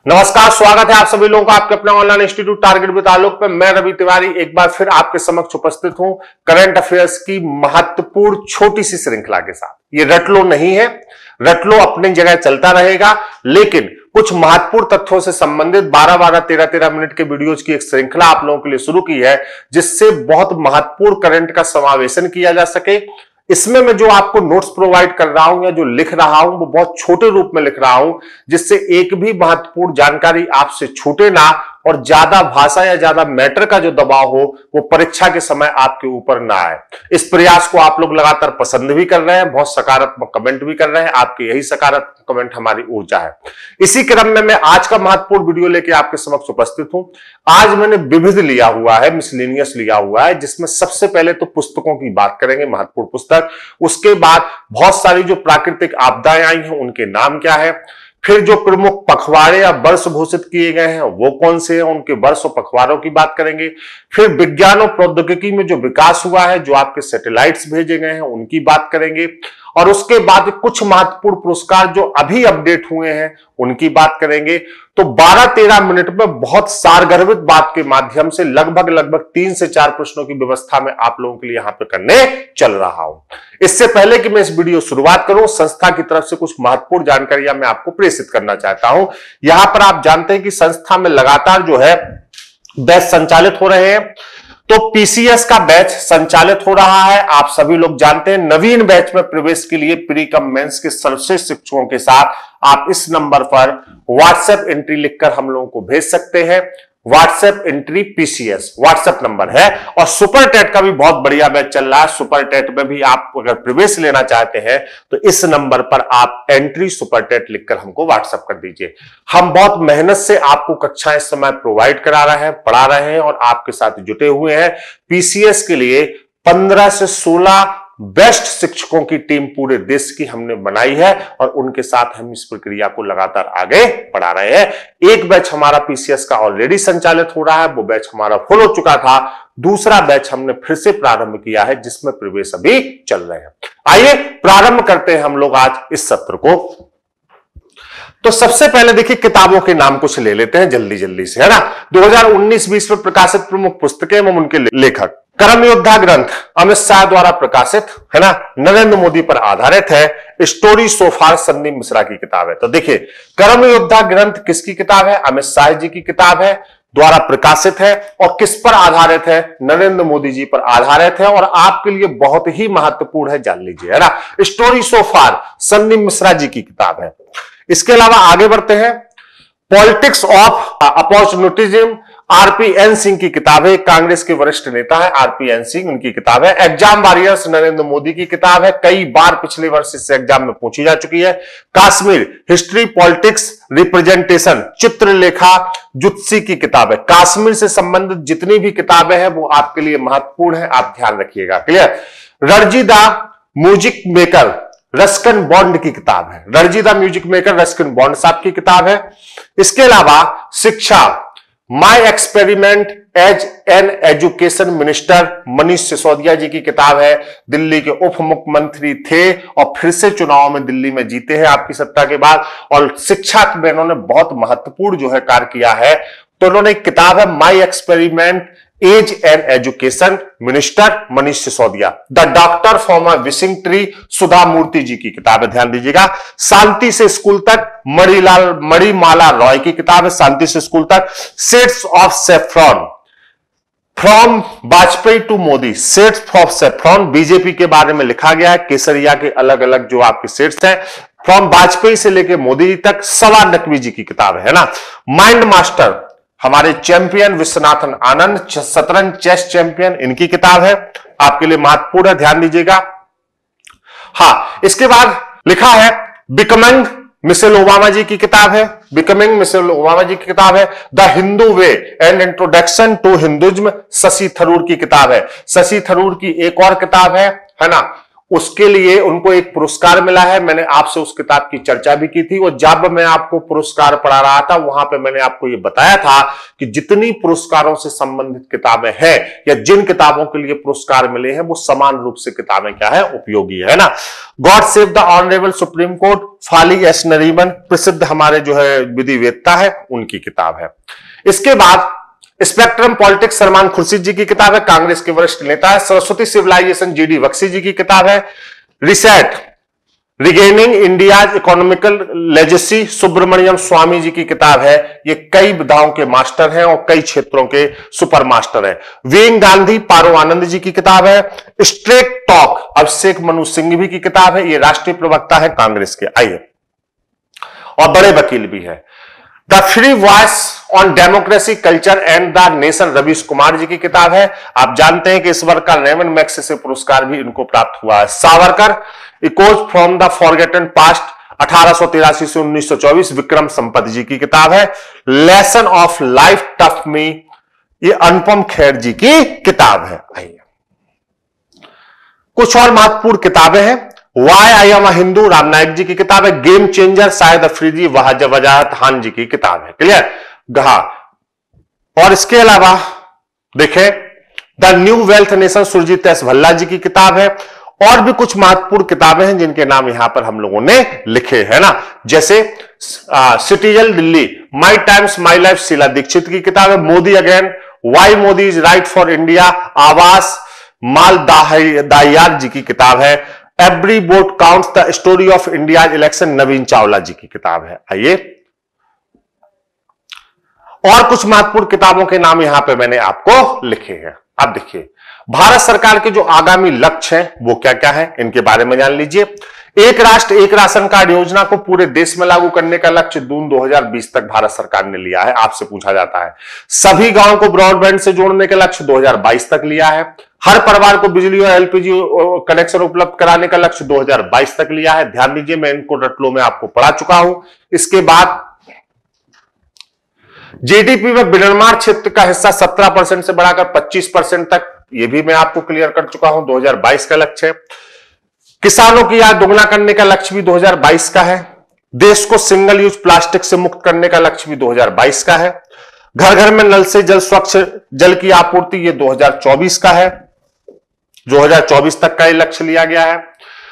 नमस्कार, स्वागत है आप सभी लोगों का आपके अपने online institute target with Alok पे। मैं रवि तिवारी एक बार फिर आपके समक्ष उपस्थित हूं करंट अफेयर्स की महत्वपूर्ण छोटी सी श्रृंखला के साथ। ये रट लो नहीं है, रट लो अपनी जगह चलता रहेगा, लेकिन कुछ महत्वपूर्ण तथ्यों से संबंधित 12-12, 13-13 मिनट के वीडियोज की एक श्रृंखला आप लोगों के लिए शुरू की है, जिससे बहुत महत्वपूर्ण करंट का समावेशन किया जा सके। इसमें मैं जो आपको नोट्स प्रोवाइड कर रहा हूं या जो लिख रहा हूं वो बहुत छोटे रूप में लिख रहा हूं, जिससे एक भी महत्वपूर्ण जानकारी आपसे छूटे ना और ज्यादा भाषा या ज्यादा मैटर का जो दबाव हो वो परीक्षा के समय आपके ऊपर ना आए। इस प्रयास को आप लोग लगातार पसंद भी कर रहे हैं, बहुत सकारात्मक कमेंट भी कर रहे हैं। आपके यही सकारात्मक कमेंट हमारी ऊर्जा है। इसी क्रम में मैं आज का महत्वपूर्ण वीडियो लेके आपके समक्ष उपस्थित हूं। आज मैंने विविध लिया हुआ है, मिसलेनियस लिया हुआ है, जिसमें सबसे पहले तो पुस्तकों की बात करेंगे, महत्वपूर्ण पुस्तक। उसके बाद बहुत सारी जो प्राकृतिक आपदाएं आई हैं उनके नाम क्या है, फिर जो प्रमुख पखवाड़े या वर्ष घोषित किए गए हैं वो कौन से हैं, उनके वर्ष और पखवाड़ों की बात करेंगे। फिर विज्ञान और प्रौद्योगिकी में जो विकास हुआ है, जो आपके सैटेलाइट्स भेजे गए हैं उनकी बात करेंगे। और उसके बाद कुछ महत्वपूर्ण पुरस्कार जो अभी अपडेट हुए हैं उनकी बात करेंगे। तो 12-13 मिनट में बहुत सारगर्भित बात के माध्यम से लगभग 3 से 4 प्रश्नों की व्यवस्था में आप लोगों के लिए यहां पे करने चल रहा हूं। इससे पहले कि मैं इस वीडियो शुरुआत करूं, संस्था की तरफ से कुछ महत्वपूर्ण जानकारियां मैं आपको प्रेषित करना चाहता हूं। यहां पर आप जानते हैं कि संस्था में लगातार जो है बैच संचालित हो रहे हैं। तो पीसीएस का बैच संचालित हो रहा है। आप सभी लोग जानते हैं नवीन बैच में प्रवेश के लिए प्री कम मेंस के सर्वश्रेष्ठ शिक्षकों के साथ आप इस नंबर पर व्हाट्सएप एंट्री लिखकर हम लोगों को भेज सकते हैं। WhatsApp entry PCS WhatsApp number है। और सुपर टेट का भी बहुत बढ़िया बैच चल रहा है। सुपर टेट में भी आप अगर प्रवेश लेना चाहते हैं तो इस नंबर पर आप एंट्री सुपर टेट लिखकर हमको व्हाट्सएप कर दीजिए। हम बहुत मेहनत से आपको कक्षाएं इस समय प्रोवाइड करा रहे हैं, पढ़ा रहे हैं और आपके साथ जुटे हुए हैं। पीसीएस के लिए 15 से 16 बेस्ट शिक्षकों की टीम पूरे देश की हमने बनाई है और उनके साथ हम इस प्रक्रिया को लगातार आगे बढ़ा रहे हैं। एक बैच हमारा पीसीएस का ऑलरेडी संचालित हो रहा है, वो बैच हमारा फुल हो चुका था। दूसरा बैच हमने फिर से प्रारंभ किया है जिसमें प्रवेश अभी चल रहे हैं। आइए प्रारंभ करते हैं हम लोग आज इस सत्र को। तो सबसे पहले देखिए किताबों के नाम कुछ ले लेते हैं जल्दी से, है ना। 2019-20 में प्रकाशित प्रमुख पुस्तकें एवं उनके लेखक। कर्म योद्धा ग्रंथ अमित शाह द्वारा प्रकाशित, है ना, नरेंद्र मोदी पर आधारित है। Story so far Sandeep Mishra की किताब है। तो देखिए कर्म योद्धा ग्रंथ किसकी किताब है? अमित शाह जी की किताब है, द्वारा प्रकाशित है और किस पर आधारित है? नरेंद्र मोदी जी पर आधारित है और आपके लिए बहुत ही महत्वपूर्ण है, जान लीजिए, है ना। Story so far Sandeep Mishra ji की किताब है। इसके अलावा आगे बढ़ते हैं। Politics of opportunism RPN Singh की किताब है। कांग्रेस के वरिष्ठ नेता है आरपीएन सिंह, उनकी किताब है। एग्जाम वॉरियर्स नरेंद्र मोदी की किताब है, कई बार पिछले वर्ष इस एग्जाम में पूछी जा चुकी है। Kashmir history politics representation Chitralekha Zutshi की किताब है। कश्मीर से संबंधित जितनी भी किताबें हैं वो आपके लिए महत्वपूर्ण है, आप ध्यान रखिएगा। क्लियर। रणजीदा म्यूजिक मेकर रस्किन बॉन्ड की किताब है। रणजीदा म्यूजिक मेकर रस्किन बॉन्ड साहब की किताब है। इसके अलावा Shiksha my experiment as an education minister Manish Sisodia ji की किताब है। दिल्ली के उप मुख्यमंत्री थे और फिर से चुनाव में दिल्ली में जीते हैं आपकी सत्ता के बाद, और शिक्षा में इन्होंने बहुत महत्वपूर्ण जो है कार्य किया है। तो उन्होंने एक किताब है my experiment as an education minister Manish Sisodia. The doctor from a wishing tree Sudha Murty ji की किताब है, ध्यान दीजिएगा। शांति से स्कूल तक मणिमाला रॉय की किताब है, शांति से स्कूल तक। Shades of saffron from Vajpayee to Modi, shades of saffron BJP के बारे में लिखा गया है। केसरिया के अलग अलग जो आपके शेड्स हैं, फ्रॉम वाजपेयी से लेकर मोदी तक। सवा नकवी जी की किताब है ना। माइंड मास्टर हमारे चैंपियन विश्वनाथन आनंद, शतरंज चेस चैंपियन, इनकी किताब है, आपके लिए महत्वपूर्ण है, ध्यान दीजिएगा। हाँ, इसके बाद लिखा है बिकमिंग मिशेल ओबामा जी की किताब है। बिकमिंग मिशेल ओबामा जी की किताब है। The Hindu way and introduction to Hinduism Shashi Tharoor की किताब है। शशि थरूर की एक और किताब है ना, उसके लिए उनको एक पुरस्कार मिला है। मैंने आपसे उस किताब की चर्चा भी की थी और जब मैं आपको पुरस्कार पढ़ा रहा था वहां पे मैंने आपको यह बताया था कि जितनी पुरस्कारों से संबंधित किताबें हैं या जिन किताबों के लिए पुरस्कार मिले हैं वो समान रूप से किताबें क्या है, उपयोगी है ना। God save the honourable supreme court, Fali S Nariman, प्रसिद्ध हमारे जो है विधिवेत्ता है, उनकी किताब है। इसके बाद स्पेक्ट्रम पॉलिटिक्स सलमान खुर्शीद जी की किताब है, कांग्रेस के वरिष्ठ नेता है। सरस्वती सिविलाइजेशन जीडी बख्शी जी की किताब है। Reset regaining India's economical legacy Subramanian Swamy ji की किताब है। ये कई विधाओं के मास्टर हैं और कई क्षेत्रों के सुपर मास्टर हैं। वीएन गांधी पारो आनंद जी की किताब है। स्ट्रेट टॉक अभिषेक मनु सिंघवी की किताब है, ये राष्ट्रीय प्रवक्ता है कांग्रेस के, आइए, और बड़े वकील भी है। The free voice on democracy culture and the nation Ravish Kumar ji की किताब है। आप जानते हैं कि इस वर्ष का रेमन मैग्सेसे पुरस्कार भी इनको प्राप्त हुआ है। Savarkar echoes from the forgotten past 1883 से 1924, विक्रम संपत जी की किताब है। Lesson of life tough me, ये अनुपम खेर जी की किताब है। आइए, कुछ और महत्वपूर्ण किताबें हैं। Why I am a Hindu Ram Nayak ji की किताब है। गेम चेंजर शायद अफरीदी वजाहत खान जी की किताब है, क्लियर गहा। और इसके अलावा देखें the new wealth nation Surjit S Bhalla ji की किताब है। और भी कुछ महत्वपूर्ण किताबें हैं जिनके नाम यहां पर हम लोगों ने लिखे है ना, जैसे citizen Delhi, my times my life Sheila Dikshit की किताब है। Modi again, why Modi is right for India आवास माल दाहियार जी की किताब है। Every vote counts the story of India election Navin Chawla ji की किताब है। आइए, और कुछ महत्वपूर्ण किताबों के नाम यहां पे मैंने आपको लिखे हैं। अब देखिए भारत सरकार के जो आगामी लक्ष्य हैं वो क्या क्या है, इनके बारे में जान लीजिए। एक राष्ट्र एक राशन कार्ड योजना को पूरे देश में लागू करने का लक्ष्य जून 2020 तक भारत सरकार ने लिया है। आपसे पूछा जाता है सभी गांवों को ब्रॉडबैंड से जोड़ने का लक्ष्य 2022 तक लिया है। हर परिवार को बिजली और एलपीजी कनेक्शन उपलब्ध कराने का लक्ष्य 2022 तक लिया है। ध्यान दीजिए, मैं इनको रटलो में आपको पढ़ा चुका हूं। इसके बाद जीडीपी में विनिर्माण क्षेत्र का हिस्सा 17% से बढ़ाकर 25% तक, यह भी मैं आपको क्लियर कर चुका हूं, 2022 का लक्ष्य है। किसानों की आय दोगुना करने का लक्ष्य भी 2022 का है। देश को सिंगल यूज प्लास्टिक से मुक्त करने का लक्ष्य भी 2022 का है। घर घर में नल से जल स्वच्छ जल की आपूर्ति, ये 2024 का है। 2024 तक का ये लक्ष्य लिया गया है।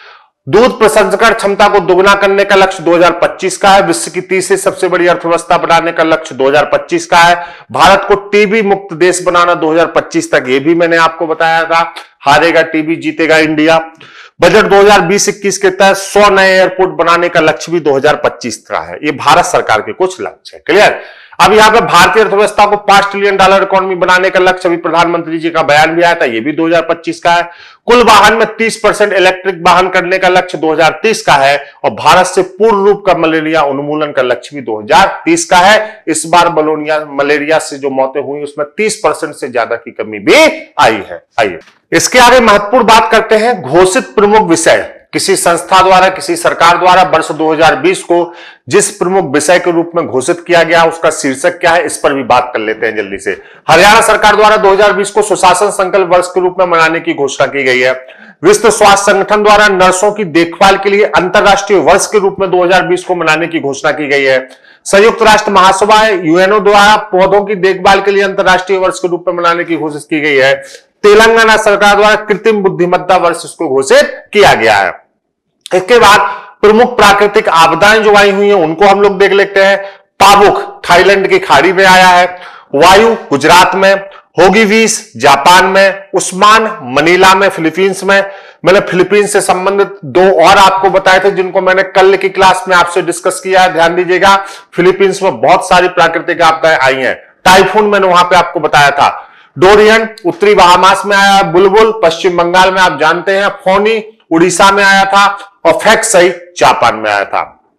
दूध प्रसंस्करण क्षमता को दोगुना करने का लक्ष्य 2025 का है। विश्व की तीसरी सबसे बड़ी अर्थव्यवस्था बनाने का लक्ष्य 2025 का है। भारत को टीबी मुक्त देश बनाना 2025 तक, ये भी मैंने आपको बताया था। हारेगा टीबी जीतेगा इंडिया। बजट 2020-21 के तहत 100 नए एयरपोर्ट बनाने का लक्ष्य भी 2025 का है। ये भारत सरकार के कुछ लक्ष्य है, क्लियर। अब यहां पे भारतीय अर्थव्यवस्था को $5 ट्रिलियन इकोनॉमी बनाने का लक्ष्य अभी प्रधानमंत्री जी का बयान भी आया था, ये भी 2025 का है। कुल वाहन में 30% इलेक्ट्रिक वाहन करने का लक्ष्य 2030 का है और भारत से पूर्ण रूप का मलेरिया उन्मूलन का लक्ष्य भी 2030 का है। इस बार मलेरिया से जो मौतें हुई उसमें 30% से ज्यादा की कमी भी आई है। आइए इसके आगे महत्वपूर्ण बात करते हैं। घोषित प्रमुख विषय, किसी संस्था द्वारा किसी सरकार द्वारा वर्ष 2020 को जिस प्रमुख विषय के रूप में घोषित किया गया उसका शीर्षक क्या है, इस पर भी बात कर लेते हैं जल्दी से। हरियाणा सरकार द्वारा 2020 को सुशासन संकल्प वर्ष के रूप में मनाने की घोषणा की गई है। विश्व स्वास्थ्य संगठन द्वारा नर्सों की देखभाल के लिए अंतरराष्ट्रीय वर्ष के रूप में 2020 को मनाने की घोषणा की गई है। संयुक्त राष्ट्र महासभा यूएनओ द्वारा पौधों की देखभाल के लिए अंतरराष्ट्रीय वर्ष के रूप में मनाने की घोषणा की गई है। तेलंगाना सरकार द्वारा कृत्रिम बुद्धिमत्ता वर्ष इसको घोषित किया गया है। इसके बाद प्रमुख प्राकृतिक आपदाएं जो आई हुई हैं उनको हम लोग देख लेते हैं। पाबुक थाईलैंड की खाड़ी में आया है। वायु गुजरात में, होगीवीस जापान में, उस्मान मनीला में फिलीपींस में। मैंने फिलीपींस से संबंधित 2 और आपको बताए थे जिनको मैंने कल की क्लास में आपसे डिस्कस किया है, ध्यान दीजिएगा। फिलीपींस में बहुत सारी प्राकृतिक आपदाएं आई हैं। टाइफून मैंने वहां पे आपको बताया था। डोरियन उत्तरी बहामास में आया। बुलबुल पश्चिम बंगाल में आप जानते हैं। फोनी उड़ीसा में आया था और फैक्सई जापान में आया था।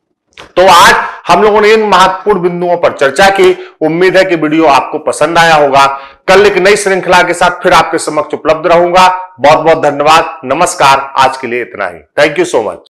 तो आज हम लोगों ने इन महत्वपूर्ण बिंदुओं पर चर्चा की। उम्मीद है कि वीडियो आपको पसंद आया होगा। कल एक नई श्रृंखला के साथ फिर आपके समक्ष उपलब्ध रहूंगा। बहुत बहुत धन्यवाद, नमस्कार। आज के लिए इतना ही। Thank you so much.